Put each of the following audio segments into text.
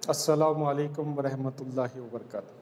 Assalamu alaikum wa rahmatullahi wa barakatuh.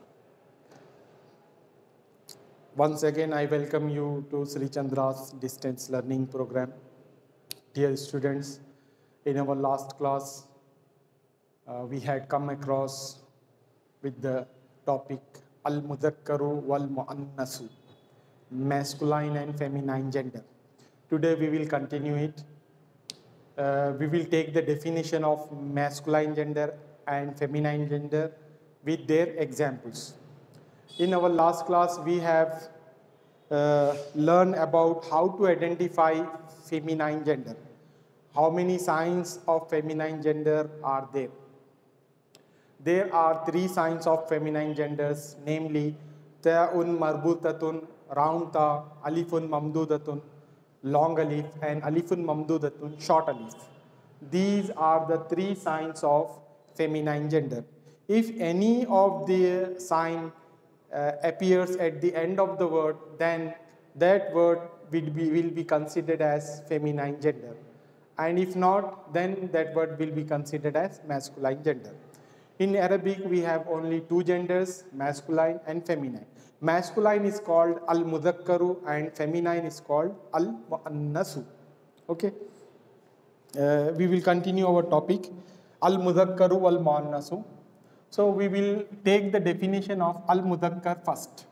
Once again, I welcome you to Sri Chandra's distance learning program. Dear students, in our last class, we had come across with the topic Al-Mudhakkaru wal-Mu'annasu, masculine and feminine gender. Today we will continue it. We will take the definition of masculine gender and feminine gender with their examples. In our last class, we have learned about how to identify feminine gender. How many signs of feminine gender are there? There are three signs of feminine genders, namely ta'un marbutatun, round ta, alifun mamdudatun, long alif, and alifun mamdudatun, short alif. These are the three signs of feminine gender. If any of the sign appears at the end of the word, then that word will be considered as feminine gender. And if not, then that word will be considered as masculine gender. In Arabic, we have only two genders, masculine and feminine. Masculine is called al-mudhakkaru and feminine is called al-mu'annasu. Okay. We will continue our topic, al-mudhakkaru wal-mu'annasu. So we will take the definition of al-mudhakkar first.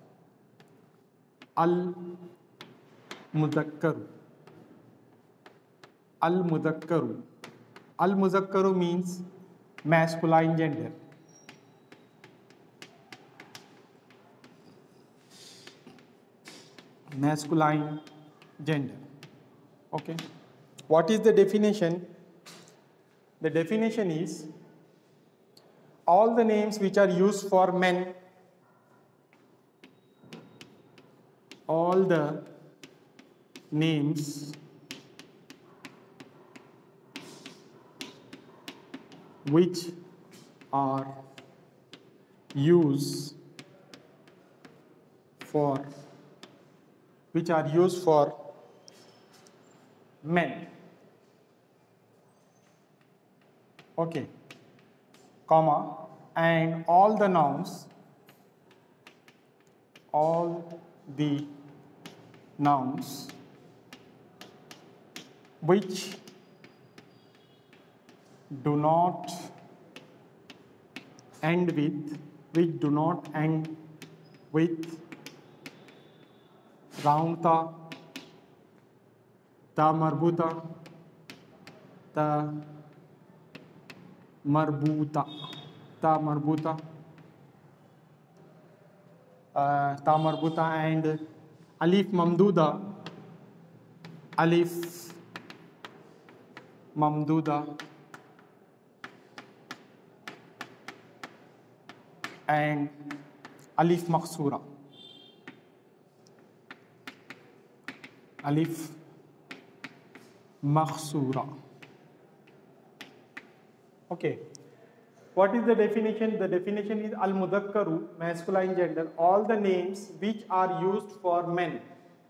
Al-mudhakkaru. Al-mudhakkaru. Al-mudhakkaru means masculine gender. Masculine gender. Okay. What is the definition? The definition is all the names which are used for men, all the names which are used for men. Okay, comma, and all the nouns which do not end with round ta, marbuta, ta marbuta, and alif mamduda, and alif maksura. Okay. What is the definition? The definition is al-mudhakkaru, masculine gender, all the names which are used for men.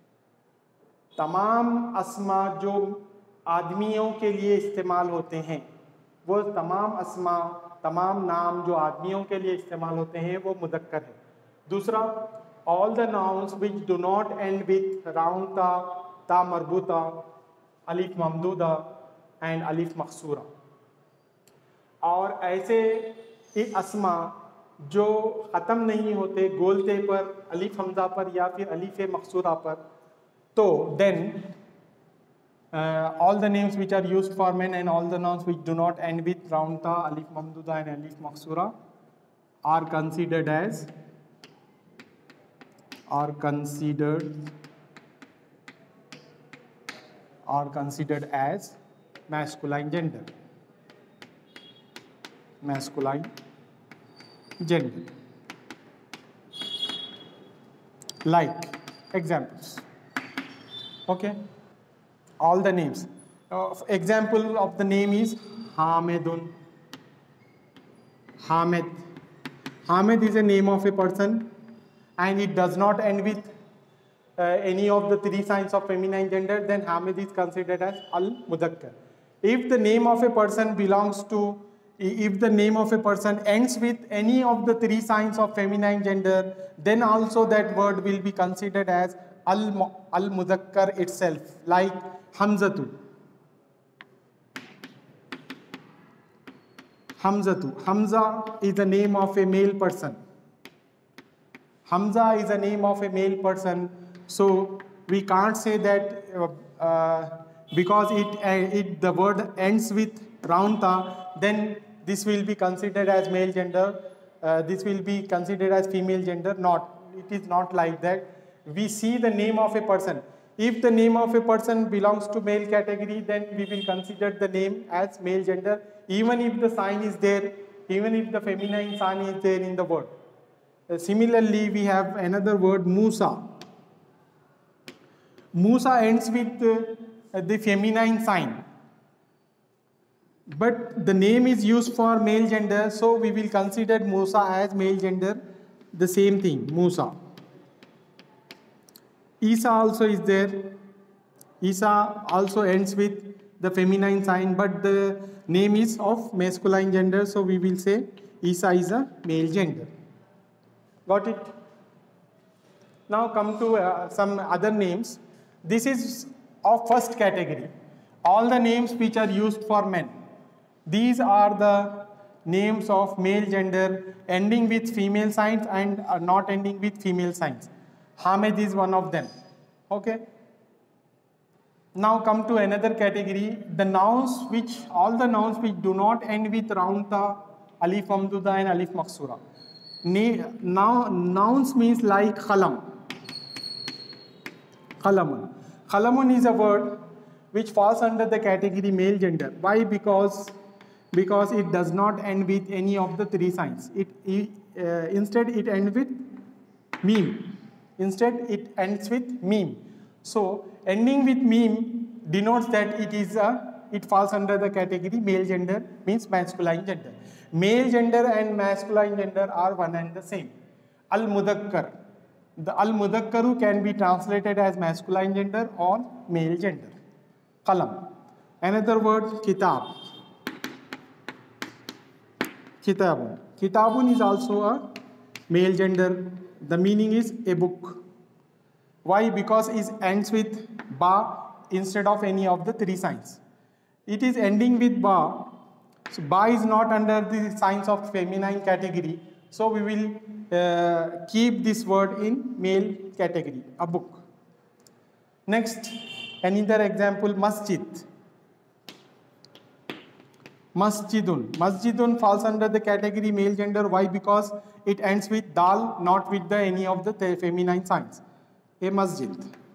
तमाम अस्मा जो आदमियों के लिए इस्तेमाल होते हैं, वो तमाम नाम जो आदमियों के लिए इस्तेमाल होते हैं वो मुदक्कर है. दूसरा, all the nouns which do not end with round ta marbuta, alif mamduda and alif maksura. और ऐसे अस्मा जो ख़त्म नहीं होते गोलते पर, अलिफ हमजा पर या फिर अलिफ मकसूरा पर, तो then all the names which are used for men and all the nouns which do not end with round ta, alif mamduda and alif maksura are considered as masculine gender. Like examples. Okay, all the names. Example of the name is Hamidun. Hamid is a name of a person and it does not end with any of the three signs of feminine gender, then Hamid is considered as al-mudhakkar. If the name of a person belongs to if the name of a person ends with any of the three signs of feminine gender, then also that word will be considered as al-mudakkar itself, like Hamzatu. Hamzatu. Hamza is the name of a male person. Hamza is a name of a male person, so we can't say that because the word ends with round ta, then this will be considered as male gender. This will be considered as female gender. Not, it is not like that. We see the name of a person. If the name of a person belongs to male category, then we will consider the name as male gender, even if the sign is there, even if the feminine sign is there in the word. Similarly, we have another word, Musa. Musa ends with the feminine sign, but the name is used for male gender, so we will consider Musa as male gender. The same thing, Musa. Isa also is there. Isa also ends with the feminine sign, but the name is of masculine gender, so we will say Isa is a male gender. Got it? Now come to some other names. This is of first category. All the names which are used for men. These are the names of male gender ending with female signs and not ending with female signs. Hamid is one of them. Okay. Now come to another category. The nouns which, all the nouns which do not end with round ta, alif mamduda and alif maksura. Now nouns means like khalam. Khalamun. Khalamun is a word which falls under the category male gender. Why? Because it does not end with any of the three signs. Instead it ends with meme. Instead it ends with meme. So ending with meme denotes that it falls under the category male gender, means masculine gender. Male gender and masculine gender are one and the same. Al-mudakkar. The al-mudakkaru can be translated as masculine gender or male gender. Qalam. Another word, kitab. Kitabun. Kitabun is also a male gender. The meaning is a book. Why? Because it ends with ba instead of any of the three signs. It is ending with ba. So ba is not under the signs of feminine category. So we will keep this word in male category, a book. Next, another example, masjid. Masjidun. Masjidun falls under the category male gender. Why? Because it ends with dal, not with any of the feminine signs. A masjid.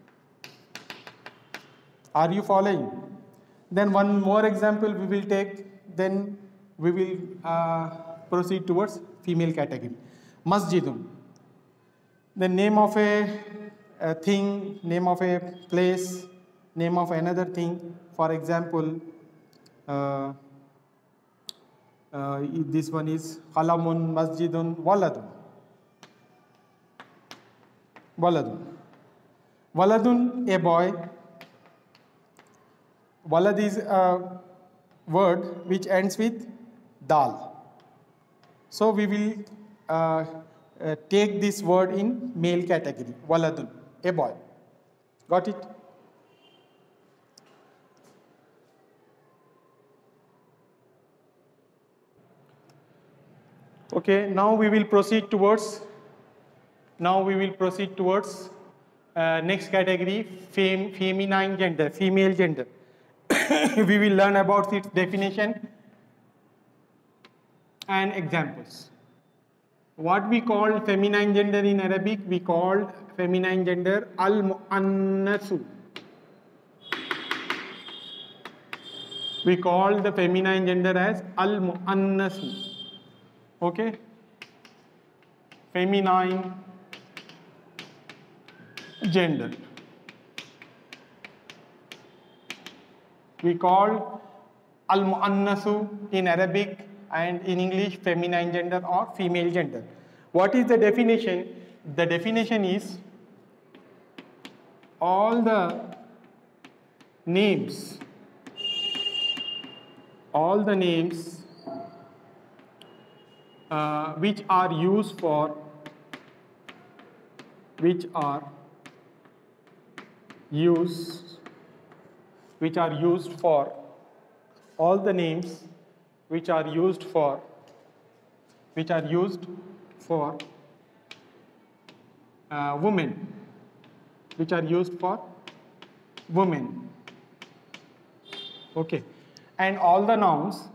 Are you following? Then one more example we will take, then we will proceed towards female category. Masjidun. The name of a thing, name of a place, name of another thing. For example, this one is Khalamun, Masjidun, Waladun. Waladun. Waladun, a boy. Walad is a word which ends with dal. So we will take this word in male category. Waladun, a boy. Got it? Okay, now we will proceed towards next category, feminine gender, female gender. We will learn about its definition and examples. What we call feminine gender in Arabic, we called feminine gender al-mu'annasu. We call the feminine gender as al-mu'annasu. Okay? Feminine gender. We call al-mu'annasu in Arabic, and in English feminine gender or female gender. What is the definition? The definition is all the names which are used for all the names which are used for women, which are used for women. Okay, and all the nouns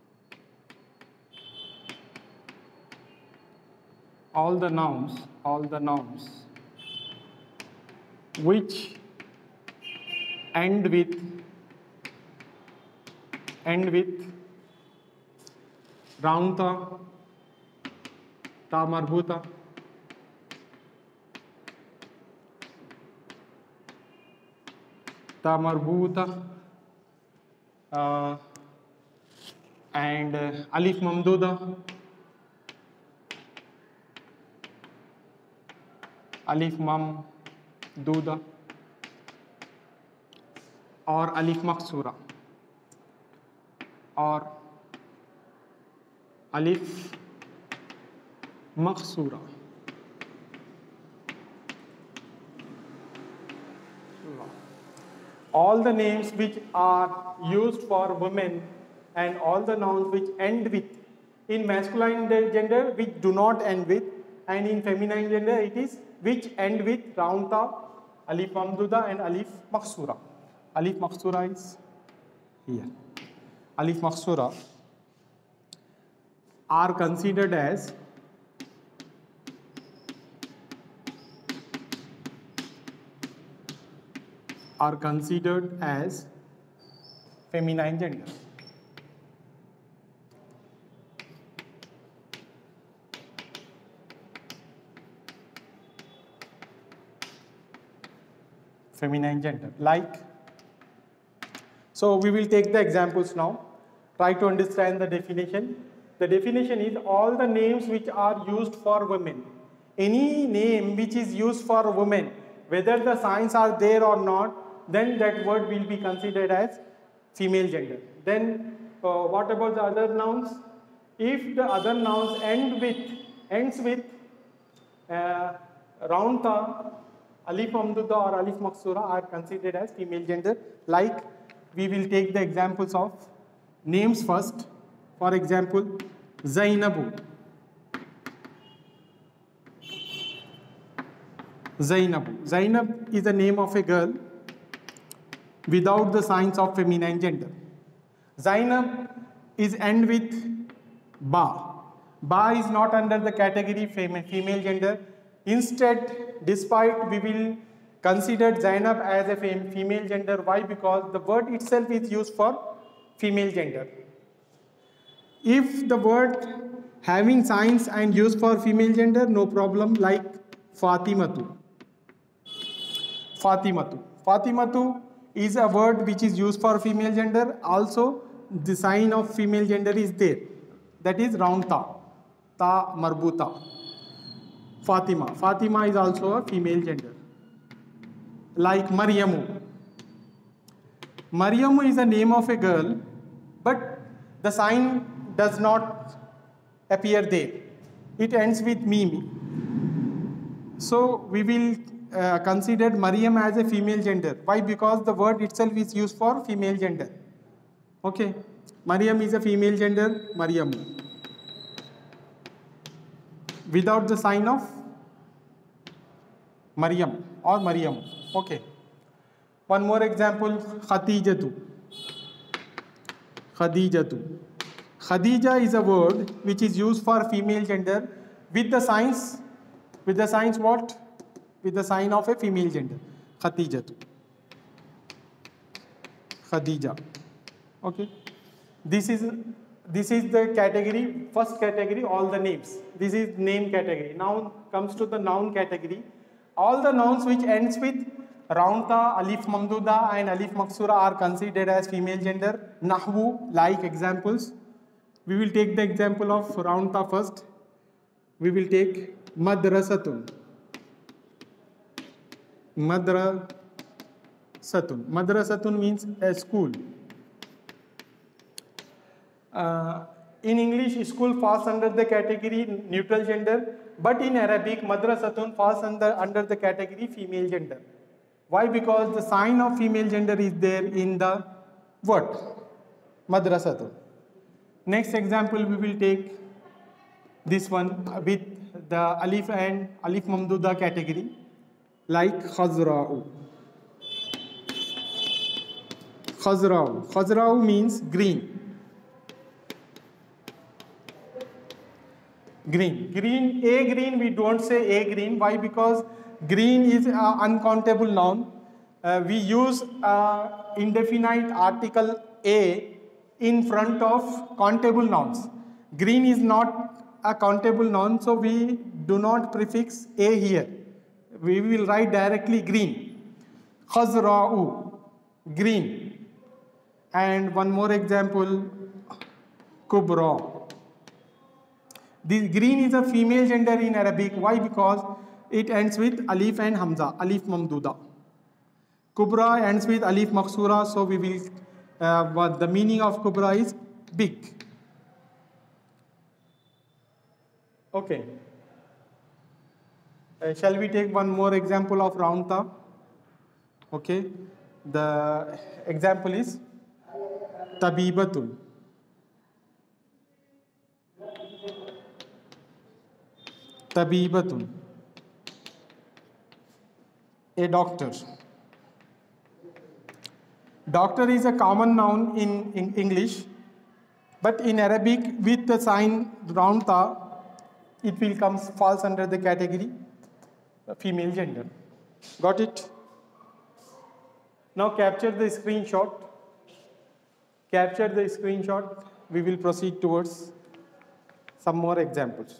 which end with round ta marbuta, and alif mamduda, or alif maksura, all the names which are used for women and all the nouns which end with, in masculine gender which do not end with, and in feminine gender it is which end with round ta, alif mamduda and alif maksura. Alif maksura is here. Alif maksura are considered as feminine gender. Like, so we will take the examples now. Try to understand the definition. The definition is all the names which are used for women. Any name which is used for women, whether the signs are there or not, then that word will be considered as female gender. Then what about the other nouns? If the other nouns ends with round ta, alif mamduda or alif maksura are considered as female gender. Like, we will take the examples of names first. For example, Zainabu. Zainab is the name of a girl without the signs of feminine gender. Zainab is end with ba. Ba is not under the category female gender. Instead, despite we will consider Zainab as a female gender. Why? Because the word itself is used for female gender. If the word having signs and used for female gender, no problem, like Fatimatu. Fatimatu is a word which is used for female gender. Also, the sign of female gender is there. That is round ta marbuta. Fatima is also a female gender. Like Maryamu. Maryamu is the name of a girl, but the sign does not appear there. It ends with mimi. So we will consider Maryam as a female gender. Why? Because the word itself is used for female gender. Okay. Maryam is a female gender, Maryamu. Without the sign of Maryam or Maryam. Okay. One more example, Khadijatu. Khadija is a word which is used for female gender with the signs what? With the sign of a female gender. Khadija. Okay. This is the category, first category, all the names. This is name category. Now comes to the noun category. All the nouns which ends with round ta, alif mamduda and alif maksura are considered as female gender. Nahwu, like examples. We will take the example of round ta first. We will take madrasatun. Madrasatun means a school. In English, school falls under the category neutral gender, but in Arabic, madrasatun falls under the category female gender. Why? Because the sign of female gender is there in the word madrasatun. Next example, we will take this one with the alif and alif mamduda category, like khazra'u. Khazra'u. Khazra'u means green. Green. Green, a green, we don't say a green. Why? Because green is an uncountable noun. We use indefinite article a in front of countable nouns. Green is not a countable noun, so we do not prefix a here. We will write directly green. Khazra'u, green. And one more example, kubra. This green is a female gender in Arabic. Why? Because it ends with alif and hamza, alif mamduda. Kubra ends with alif maksura, so we will, the meaning of kubra is big. Okay. Shall we take one more example of round ta? Okay. The example is tabibatun. Tabibatun, a doctor. Doctor is a common noun in English, but in Arabic with the sign round ta, it will falls under the category female gender. Got it? Now capture the screenshot. Capture the screenshot. We will proceed towards some more examples.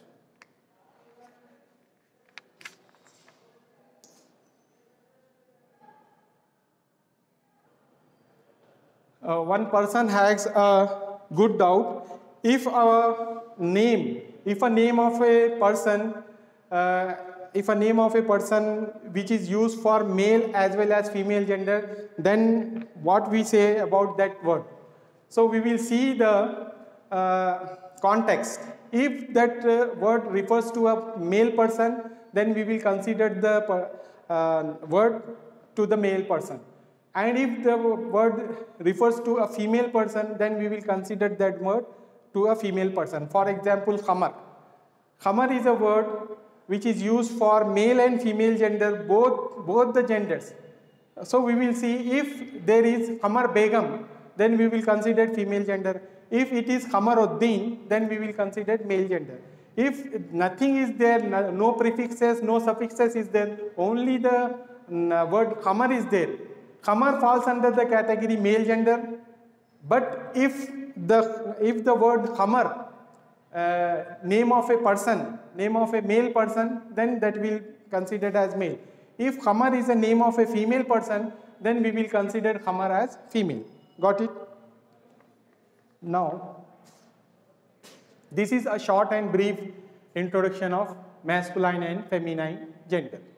One person has a good doubt. If a name of a person, which is used for male as well as female gender, then what we say about that word? So we will see the context. If that word refers to a male person, then we will consider the word to the male person. And if the word refers to a female person, then we will consider that word to a female person. For example, khamar. Khamar is a word which is used for male and female gender, both the genders. So we will see if there is khamar begum, then we will consider female gender. If it is khamar uddin, then we will consider male gender. If nothing is there, no prefixes, no suffixes is there, only the word khamar is there, khamar falls under the category male gender. But if the word khamar, name of a person, name of a male person, then that will considered as male. If khamar is a name of a female person, then we will consider khamar as female. Got it? Now, this is a short and brief introduction of masculine and feminine gender.